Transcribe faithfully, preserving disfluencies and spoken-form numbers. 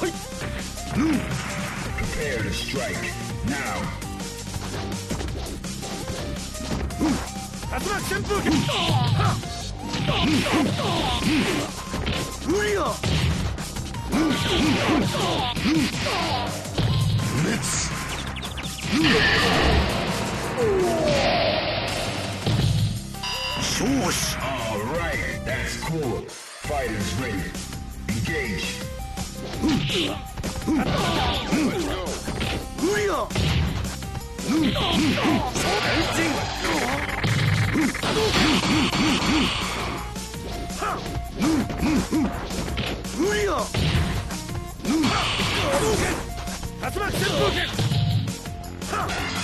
Prepare to strike now. 竜巻旋風剣。無理よ。 勝負。All right, that's cool. Fighters ready. Engage. 無理よ。無理よ。竜巻旋風剣。